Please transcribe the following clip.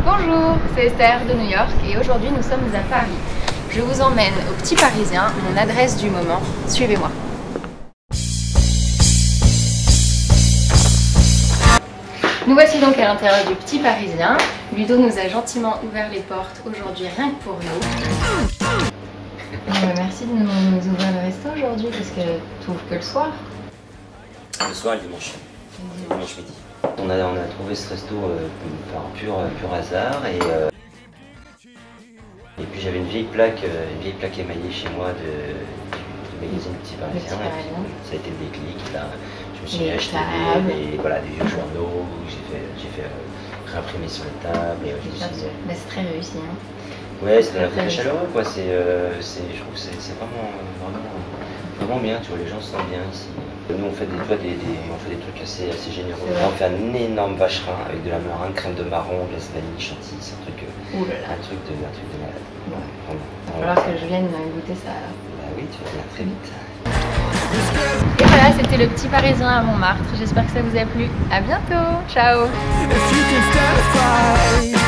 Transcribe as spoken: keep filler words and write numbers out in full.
Bonjour, c'est Esther de New York et aujourd'hui nous sommes à Paris. Je vous emmène au Petit Parisien, mon adresse du moment. Suivez-moi. Nous voici donc à l'intérieur du Petit Parisien. Ludo nous a gentiment ouvert les portes aujourd'hui rien que pour nous. Euh, merci de nous ouvrir le resto aujourd'hui parce que tu ouvres que le soir. Le soir et le dimanche. Le dimanche midi. On a, on a trouvé ce resto euh, par pur, pur hasard et, euh, et puis j'avais une vieille plaque, euh, une vieille plaque émaillée chez moi de, du, du magazine Petit Parisien. Et puis, ça a été le déclic. Là, je me suis mis à acheter des, des, voilà, des vieux journaux, j'ai fait, j'ai fait euh, réimprimer sur les tables. Et, euh, mais c'est très réussi. Hein. Ouais, c'est un très chaleureux quoi. C'est, euh, je trouve que c'est vraiment, vraiment, vraiment bien. Tu vois, les gens se sentent bien ici. Nous on fait des, toi, des, des, on fait des trucs assez, assez généreux. Là, on fait un énorme vacherin avec de la meringue, crème de marron, glace vanille, chantilly. C'est un truc, euh, un truc de, un truc de malade. Ouais. Vraiment. Il va falloir que je vienne goûter ça. Bah oui, tu vas venir très vite. Et voilà, c'était le Petit Parisien à Montmartre. J'espère que ça vous a plu. À bientôt. Ciao.